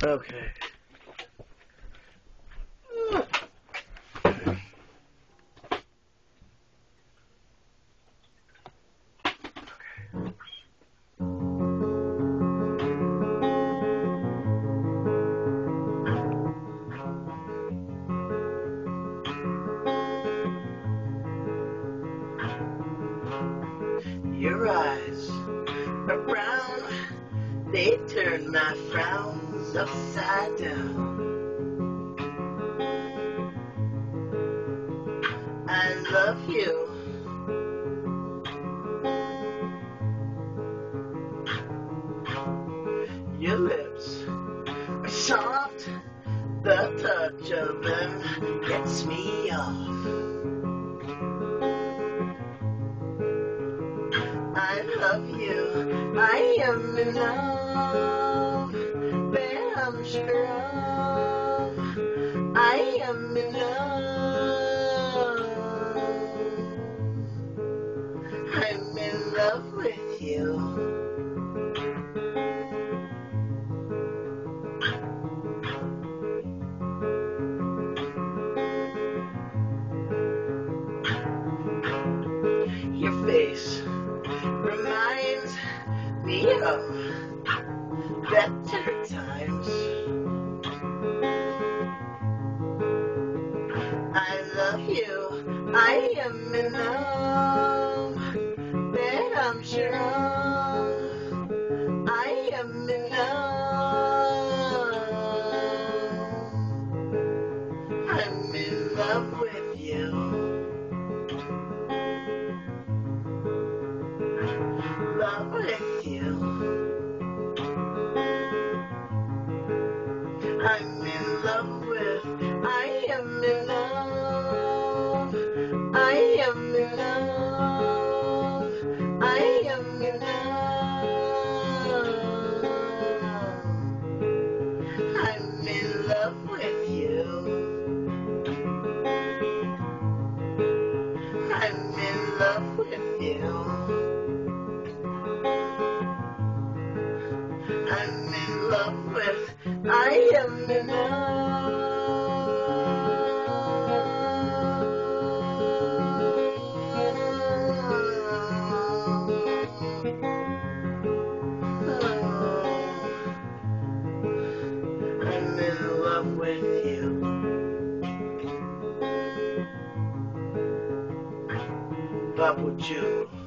Okay. Your eyes are brown, they turn my frowns upside down. I love you. Your lips are soft, the touch of them gets me off. I love you, I am in love, that I'm sure of. I am in love, I'm in love with you. Your face reminds me of better times. I love you, I am in love, that I'm sure of. I am in love, I'm in love with you. Love with you. I'm in love with, I am in love, I am in love, I am in love, I'm in love with you. I'm in love with you. I'm in love with, I am in love. I'm in love with you. Babu.